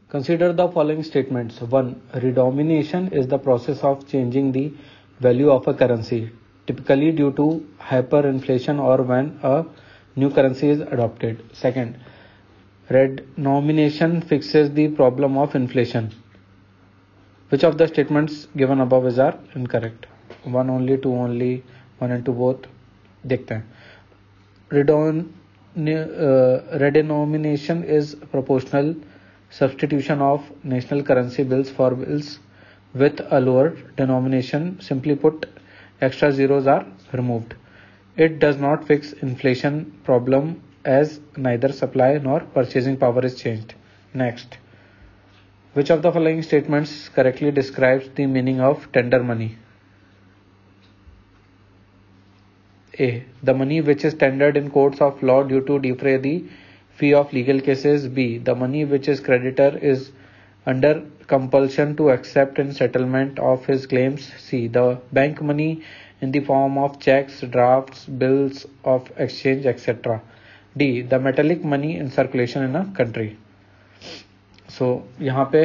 Consider the following statements. 1. Redenomination is the process of changing the value of a currency, typically due to hyperinflation or when a new currency is adopted. Second, redenomination fixes the problem of inflation. Which of the statements given above are incorrect? 1 only, 2 only, 1 and 2 both. देखते हैं. Redenomination is proportional substitution of national currency bills for bills with a lower denomination. Simply put, extra zeros are removed. It does not fix inflation problem as neither supply nor purchasing power is changed. Next. Which of the following statements correctly describes the meaning of tender money? A. The money which is tendered in courts of law due to defray the fee of legal cases. B. The money which his creditor is under compulsion to accept in settlement of his claims. C. The bank money in the form of checks, drafts, bills of exchange, etc. D. The metallic money in circulation in a country. So यहाँ पे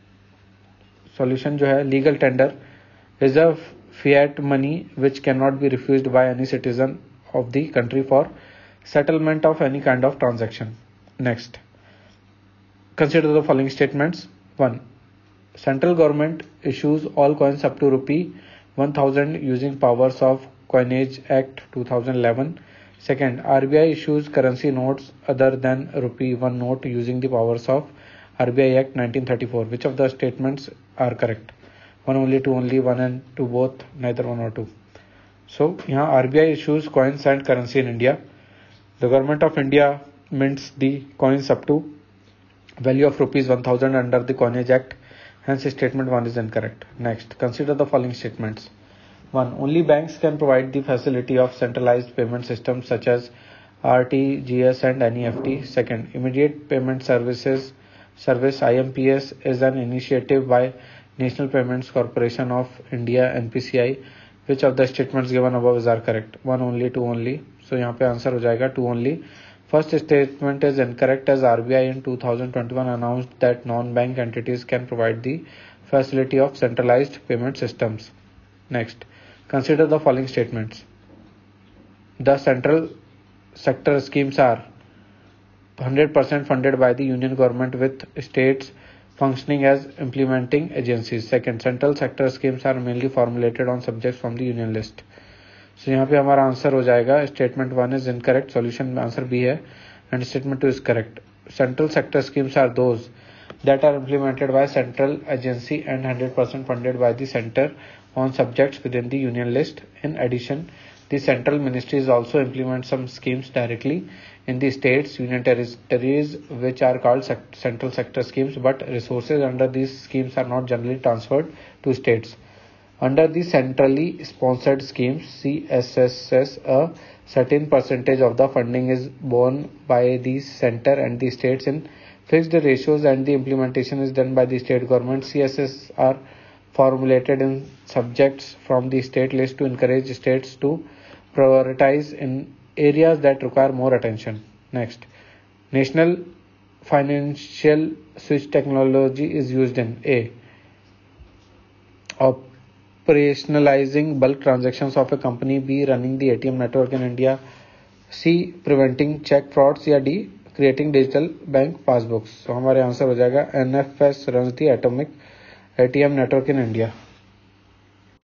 solution जो है legal tender is a fiat money which cannot be refused by any citizen of the country for settlement of any kind of transaction. Next, consider the following statements. 1. Central government issues all coins up to rupee 1000 using powers of Coinage Act 2011. Second, RBI issues currency notes other than rupee 1 note using the powers of RBI Act 1934. Which of the statements are correct? 1 only, 2 only, 1 and 2 both, neither 1 or 2. So यहाँ RBI issues coins and currency in India. The government of India mints the coins up to value of rupees 1000 under the Coinage Act. Hence statement 1 is incorrect. Next, consider the following statements. 1. Only banks can provide the facility of centralized payment systems such as RTGS and NEFT. Second, immediate payment service IMPS is an initiative by National Payments Corporation of India NPCI. Which of the statements given above are correct? 1 only, 2 only. So यहाँ पे answer हो जाएगा 2 only. First statement is incorrect as RBI in 2021 announced that non-bank entities can provide the facility of centralized payment systems. Next, consider the following statements. The central sector schemes are 100% funded by the union government with states functioning as implementing agencies. Second, central sector schemes are mainly formulated on subjects from the union list. So यहाँ पे हमारा answer हो जाएगा statement 1 is incorrect, solution में answer B है, and statement 2 is correct. Central sector schemes are those that are implemented by central agency and 100% funded by the center on subjects within the union list. In addition, the central ministries also implement some schemes directly in the states, union territories, which are called central sector schemes, but resources under these schemes are not generally transferred to states. Under the centrally sponsored schemes, CSSS, a certain percentage of the funding is borne by the center and the states in fixed ratios, and the implementation is done by the state government. CSS are formulated in subjects from the state list to encourage states to prioritize in areas that require more attention. Next, national financial switch technology is used in A. Operationalizing bulk transactions of a company. B. Running the ATM network in India. C. Preventing check frauds. या D. Creating digital bank passbooks. So हमारे answer हो जाएगा NFS runs the atomic ATM network in India.